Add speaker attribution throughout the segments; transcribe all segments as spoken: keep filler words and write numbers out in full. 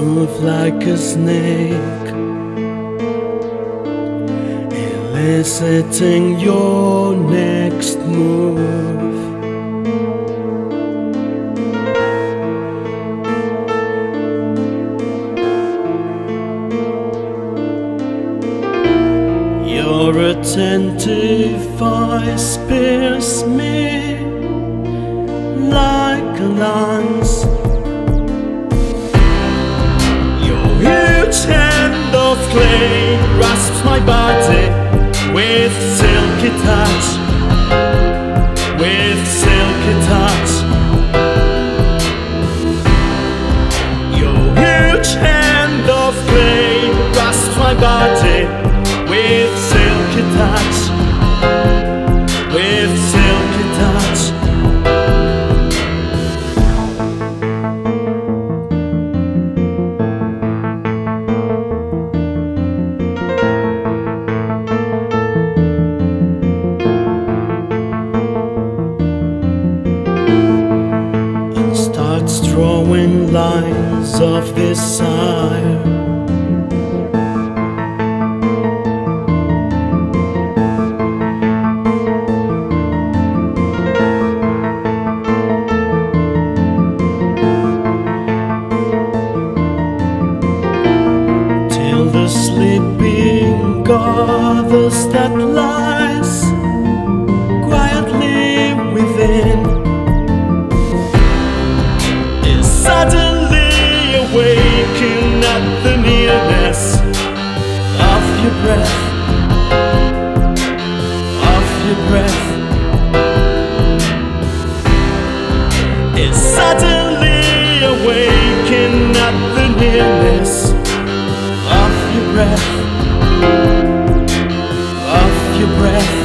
Speaker 1: move like a snake, eliciting your next move. Your attentive eyes pierce me like a lance. Your huge hand of clay grasps my body with silky touch, with silky touch. Your huge hand of clay grasps my body with silky touch, with silky touch. And starts drawing lines of desire. The sleeping goddess that lies quietly within is suddenly awakened at the nearness of your breath, of your breath. Is suddenly awakened at the nearness of your breath, of your breath.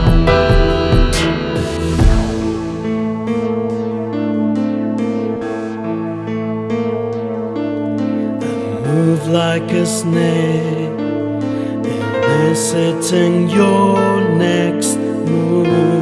Speaker 1: I move like a snake, eliciting your next move.